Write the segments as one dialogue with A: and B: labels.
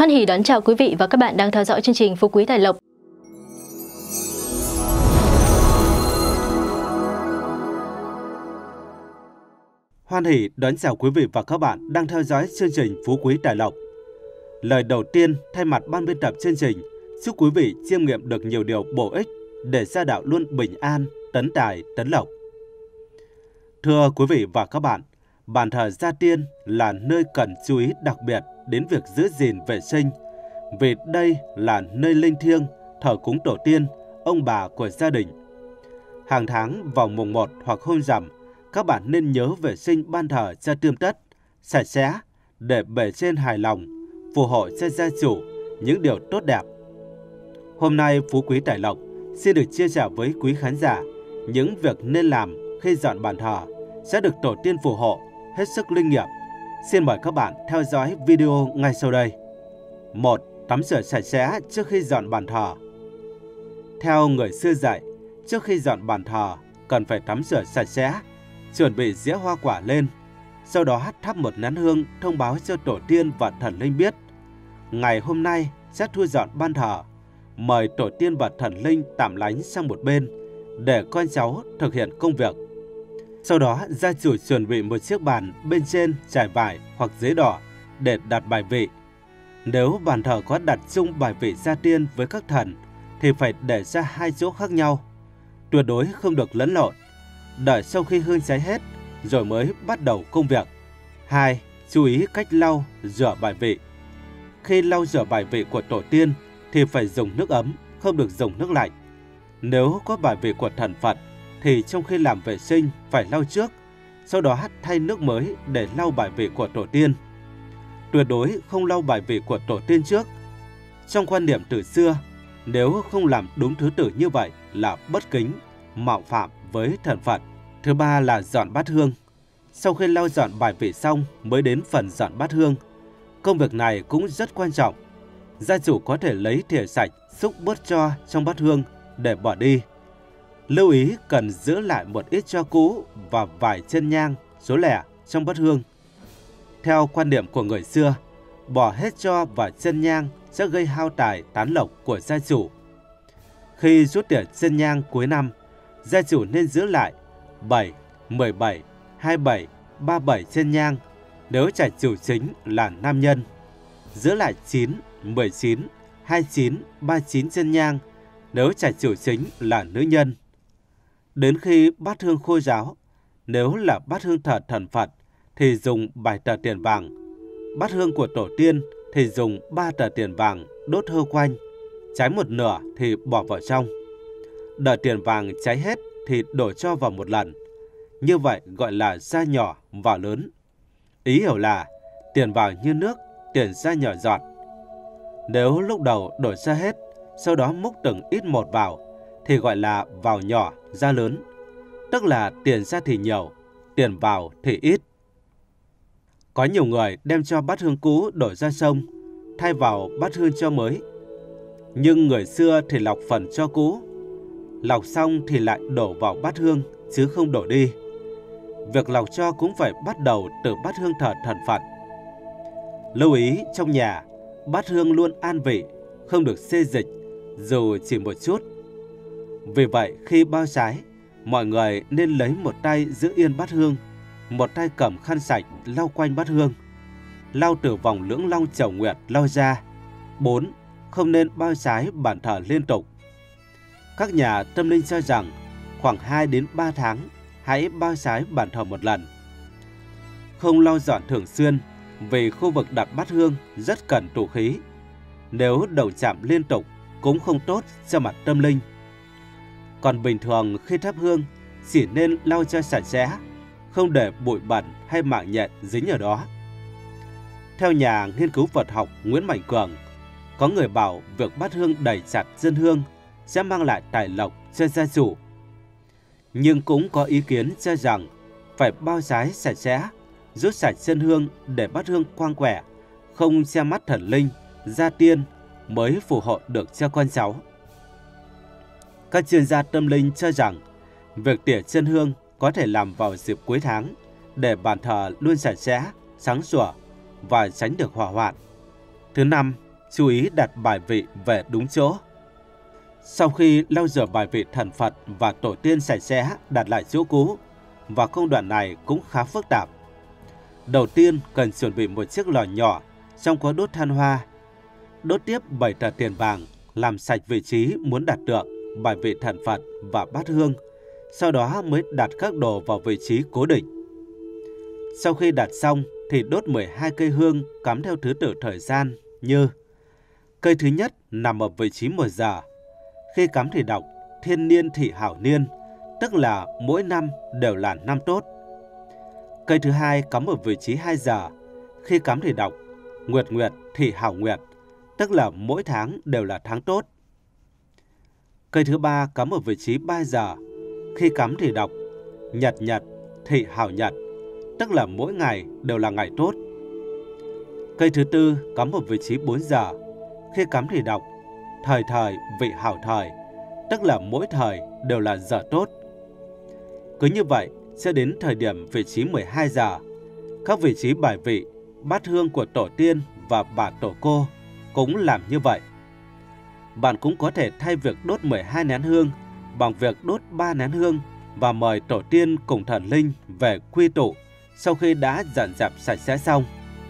A: Hoan hỉ đón chào quý vị và các bạn đang theo dõi chương trình Phú Quý Tài Lộc.
B: Hoan hỉ đón chào quý vị và các bạn đang theo dõi chương trình Phú Quý Tài Lộc. Lời đầu tiên thay mặt ban biên tập chương trình, chúc quý vị chiêm nghiệm được nhiều điều bổ ích để gia đạo luôn bình an, tấn tài, tấn lộc. Thưa quý vị và các bạn, bàn thờ Gia Tiên là nơi cần chú ý đặc biệt đến việc giữ gìn vệ sinh, vì đây là nơi linh thiêng thờ cúng tổ tiên, ông bà của gia đình. Hàng tháng vào mùng 1 hoặc hôm rằm, các bạn nên nhớ vệ sinh ban thờ cho tươm tất, sạch sẽ để bề trên hài lòng, phù hộ cho gia chủ những điều tốt đẹp. Hôm nay Phú Quý Tài Lộc xin được chia sẻ với quý khán giả những việc nên làm khi dọn bàn thờ sẽ được tổ tiên phù hộ hết sức linh nghiệm. Xin mời các bạn theo dõi video ngay sau đây. 1. Tắm rửa sạch sẽ trước khi dọn bàn thờ. Theo người xưa dạy, trước khi dọn bàn thờ cần phải tắm rửa sạch sẽ, chuẩn bị dĩa hoa quả lên, sau đó thắp một nén hương thông báo cho tổ tiên và thần linh biết ngày hôm nay sẽ thu dọn ban thờ, mời tổ tiên và thần linh tạm lánh sang một bên để con cháu thực hiện công việc. Sau đó gia chủ chuẩn bị một chiếc bàn bên trên trải vải hoặc giấy đỏ để đặt bài vị. Nếu bàn thờ có đặt chung bài vị Gia Tiên với các thần thì phải để ra hai chỗ khác nhau, tuyệt đối không được lẫn lộn. Đợi sau khi hương cháy hết rồi mới bắt đầu công việc. 2. Chú ý cách lau, rửa bài vị. Khi lau rửa bài vị của tổ tiên thì phải dùng nước ấm, không được dùng nước lạnh. Nếu có bài vị của thần Phật thì trong khi làm vệ sinh phải lau trước, sau đó thay nước mới để lau bài vị của tổ tiên. Tuyệt đối không lau bài vị của tổ tiên trước. Trong quan niệm từ xưa, nếu không làm đúng thứ tự như vậy là bất kính, mạo phạm với thần Phật. Thứ ba là dọn bát hương. Sau khi lau dọn bài vị xong mới đến phần dọn bát hương. Công việc này cũng rất quan trọng. Gia chủ có thể lấy thìa sạch xúc bớt tro trong bát hương để bỏ đi. Lưu ý cần giữ lại một ít tro cũ và vài chân nhang, số lẻ trong bát hương. Theo quan niệm của người xưa, bỏ hết tro và chân nhang sẽ gây hao tài tán lộc của gia chủ. Khi rút tỉa chân nhang cuối năm, gia chủ nên giữ lại 7, 17, 27, 37 chân nhang nếu trạch chủ chính là nam nhân. Giữ lại 9, 19, 29, 39 chân nhang nếu trạch chủ chính là nữ nhân. Đến khi bát hương khô ráo, nếu là bát hương thờ thần Phật thì dùng 7 tờ tiền vàng. Bát hương của tổ tiên thì dùng 3 tờ tiền vàng đốt hơ quanh, cháy một nửa thì bỏ vào trong. Đợi tiền vàng cháy hết thì đổ cho vào một lần. Như vậy gọi là ra nhỏ vào lớn. Ý hiểu là tiền vào như nước, tiền ra nhỏ giọt. Nếu lúc đầu đổ ra hết, sau đó múc từng ít một vào thì gọi là vào nhỏ ra lớn. Tức là tiền ra thì nhiều, tiền vào thì ít. Có nhiều người đem cho bát hương cũ đổ ra sông, thay vào bát hương cho mới. Nhưng người xưa thì lọc phần cho cũ, lọc xong thì lại đổ vào bát hương chứ không đổ đi. Việc lọc cho cũng phải bắt đầu từ bát hương thờ thần Phật. Lưu ý trong nhà, bát hương luôn an vị, không được xê dịch dù chỉ một chút. Vì vậy khi bao sái, mọi người nên lấy một tay giữ yên bát hương, một tay cầm khăn sạch lau quanh bát hương. Lau từ vòng lưỡng long chầu nguyệt lau ra. 4. Không nên bao sái bàn thờ liên tục. Các nhà tâm linh cho rằng khoảng 2 đến 3 tháng hãy bao sái bàn thờ một lần. Không lau dọn thường xuyên vì khu vực đặt bát hương rất cần tụ khí. Nếu đầu chạm liên tục cũng không tốt cho mặt tâm linh. Còn bình thường khi thắp hương chỉ nên lau cho sạch sẽ, không để bụi bẩn hay mạng nhện dính ở đó. Theo nhà nghiên cứu Phật học Nguyễn Mạnh Cường, có người bảo việc bát hương đầy chặt dân hương sẽ mang lại tài lộc cho gia chủ. Nhưng cũng có ý kiến cho rằng phải bao sái sạch sẽ, rút sạch dân hương để bát hương quang quẻ, không che mắt thần linh, Gia Tiên mới phù hộ được cho con cháu. Các chuyên gia tâm linh cho rằng việc tỉa chân hương có thể làm vào dịp cuối tháng để bàn thờ luôn sạch sẽ, sáng sủa và tránh được hỏa hoạn. Thứ năm, chú ý đặt bài vị về đúng chỗ. Sau khi lau rửa bài vị thần Phật và tổ tiên sạch sẽ đặt lại chỗ cũ, và công đoạn này cũng khá phức tạp. Đầu tiên cần chuẩn bị một chiếc lò nhỏ, trong có đốt than hoa. Đốt tiếp 7 tờ tiền vàng, làm sạch vị trí muốn đặt tượng, bài vị thần Phật và bát hương. Sau đó mới đặt các đồ vào vị trí cố định. Sau khi đặt xong thì đốt 12 cây hương cắm theo thứ tự thời gian như: cây thứ nhất nằm ở vị trí 1 giờ. Khi cắm thì đọc thiên niên thị hảo niên, tức là mỗi năm đều là năm tốt. Cây thứ hai cắm ở vị trí 2 giờ. Khi cắm thì đọc nguyệt nguyệt thị hảo nguyệt, tức là mỗi tháng đều là tháng tốt. Cây thứ ba cắm ở vị trí 3 giờ. Khi cắm thì đọc nhật nhật thị hảo nhật, tức là mỗi ngày đều là ngày tốt. Cây thứ tư cắm ở vị trí 4 giờ. Khi cắm thì đọc thời thời vị hảo thời, tức là mỗi thời đều là giờ tốt. Cứ như vậy, sẽ đến thời điểm vị trí 12 giờ, các vị trí bài vị, bát hương của tổ tiên và bà tổ cô cũng làm như vậy. Bạn cũng có thể thay việc đốt 12 nén hương bằng việc đốt 3 nén hương và mời tổ tiên cùng thần linh về quy tụ sau khi đã dọn dẹp sạch sẽ xong.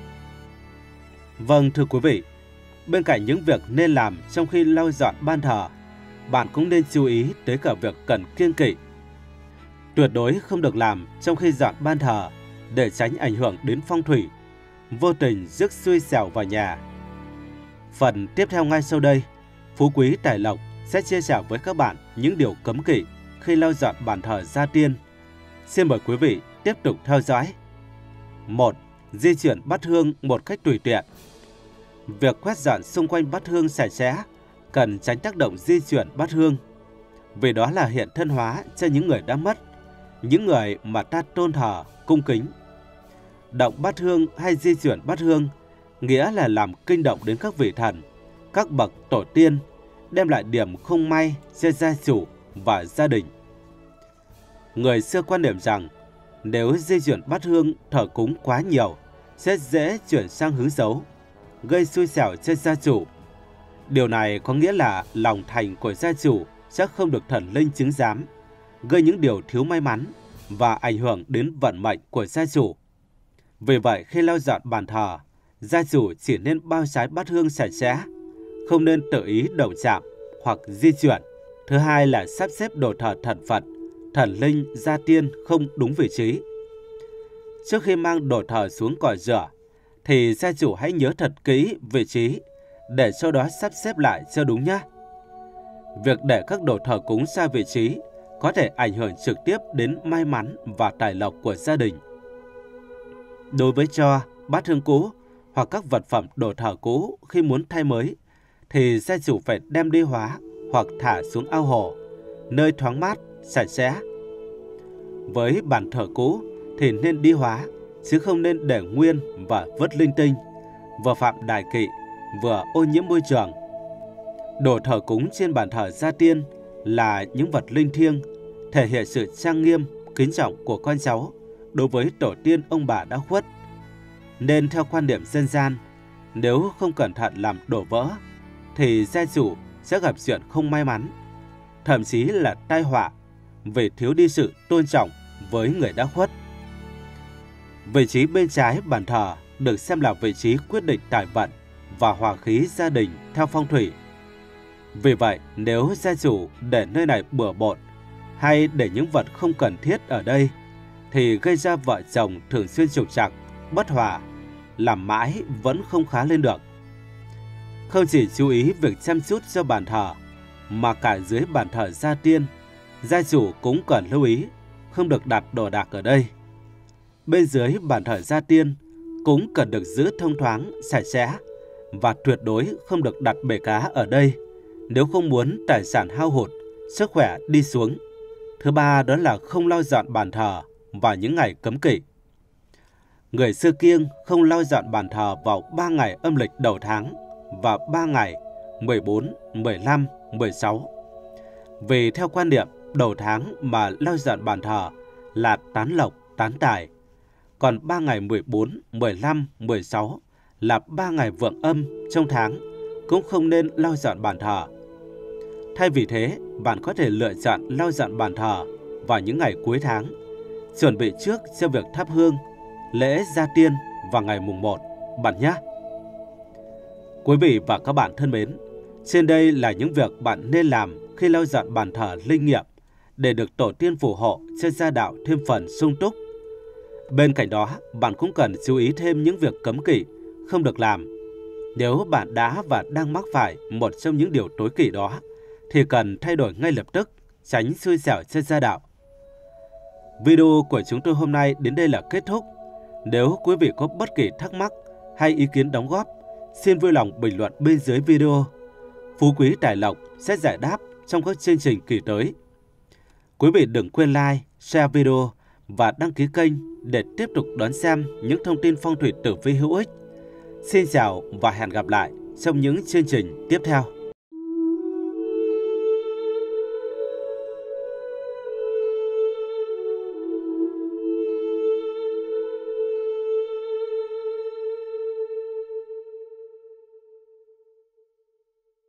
B: Vâng, thưa quý vị, bên cạnh những việc nên làm trong khi lau dọn ban thờ, bạn cũng nên chú ý tới cả việc cần kiêng kỵ. Tuyệt đối không được làm trong khi dọn ban thờ để tránh ảnh hưởng đến phong thủy, vô tình rước xui xẻo vào nhà. Phần tiếp theo ngay sau đây, Phú Quý Tài Lộc sẽ chia sẻ với các bạn những điều cấm kỵ khi lau dọn bàn thờ gia tiên. Xin mời quý vị tiếp tục theo dõi. 1. Di chuyển bát hương một cách tùy tiện. Việc quét dọn xung quanh bát hương sạch sẽ cần tránh tác động di chuyển bát hương, vì đó là hiện thân hóa cho những người đã mất, những người mà ta tôn thờ, cung kính. Động bát hương hay di chuyển bát hương nghĩa là làm kinh động đến các vị thần, các bậc tổ tiên, đem lại điểm không may cho gia chủ và gia đình. Người xưa quan niệm rằng nếu di chuyển bát hương thờ cúng quá nhiều sẽ dễ chuyển sang hướng xấu, gây xui xẻo cho gia chủ. Điều này có nghĩa là lòng thành của gia chủ sẽ không được thần linh chứng giám, gây những điều thiếu may mắn và ảnh hưởng đến vận mệnh của gia chủ. Vì vậy, khi lau dọn bàn thờ, gia chủ chỉ nên bao trái bát hương sạch sẽ, không nên tự ý động chạm hoặc di chuyển. Thứ hai là sắp xếp đồ thờ thần Phật, thần linh, gia tiên không đúng vị trí. Trước khi mang đồ thờ xuống còi rửa, thì gia chủ hãy nhớ thật kỹ vị trí để sau đó sắp xếp lại cho đúng nhé. Việc để các đồ thờ cúng sai vị trí có thể ảnh hưởng trực tiếp đến may mắn và tài lộc của gia đình. Đối với tro, bát hương cũ hoặc các vật phẩm đồ thờ cũ khi muốn thay mới, thì gia chủ phải đem đi hóa hoặc thả xuống ao hồ, nơi thoáng mát, sạch sẽ. Với bàn thờ cũ thì nên đi hóa, chứ không nên để nguyên và vứt linh tinh, vừa phạm đại kỵ, vừa ô nhiễm môi trường. Đồ thờ cúng trên bàn thờ gia tiên là những vật linh thiêng, thể hiện sự trang nghiêm, kính trọng của con cháu đối với tổ tiên ông bà đã khuất. Nên theo quan điểm dân gian, nếu không cẩn thận làm đổ vỡ, thì gia chủ sẽ gặp chuyện không may mắn, thậm chí là tai họa vì thiếu đi sự tôn trọng với người đã khuất. Vị trí bên trái bàn thờ được xem là vị trí quyết định tài vận và hòa khí gia đình theo phong thủy. Vì vậy, nếu gia chủ để nơi này bừa bộn hay để những vật không cần thiết ở đây, thì gây ra vợ chồng thường xuyên trục trặc, bất hòa, làm mãi vẫn không khá lên được. Không chỉ chú ý việc chăm chút cho bàn thờ, mà cả dưới bàn thờ gia tiên, gia chủ cũng cần lưu ý không được đặt đồ đạc ở đây. Bên dưới bàn thờ gia tiên cũng cần được giữ thông thoáng, sạch sẽ, và tuyệt đối không được đặt bể cá ở đây nếu không muốn tài sản hao hụt, sức khỏe đi xuống. Thứ ba đó là không lau dọn bàn thờ vào những ngày cấm kỵ. Người xưa kiêng không lau dọn bàn thờ vào 3 ngày âm lịch đầu tháng và 3 ngày 14, 15, 16. Vì theo quan niệm đầu tháng mà lau dọn bàn thờ là tán lộc, tán tài. Còn 3 ngày 14, 15, 16 là 3 ngày vượng âm trong tháng, cũng không nên lau dọn bàn thờ. Thay vì thế, bạn có thể lựa chọn lau dọn bàn thờ vào những ngày cuối tháng, chuẩn bị trước cho việc thắp hương, lễ gia tiên vào ngày mùng 1, bạn nhé. Quý vị và các bạn thân mến, trên đây là những việc bạn nên làm khi lau dọn bàn thờ linh nghiệm để được tổ tiên phù hộ cho gia đạo thêm phần sung túc. Bên cạnh đó, bạn cũng cần chú ý thêm những việc cấm kỵ không được làm. Nếu bạn đã và đang mắc phải một trong những điều tối kỵ đó, thì cần thay đổi ngay lập tức, tránh xui xẻo cho gia đạo. Video của chúng tôi hôm nay đến đây là kết thúc. Nếu quý vị có bất kỳ thắc mắc hay ý kiến đóng góp, xin vui lòng bình luận bên dưới video. Phú Quý Tài Lộc sẽ giải đáp trong các chương trình kỳ tới. Quý vị đừng quên like, share video và đăng ký kênh để tiếp tục đón xem những thông tin phong thủy tử vi hữu ích. Xin chào và hẹn gặp lại trong những chương trình tiếp theo.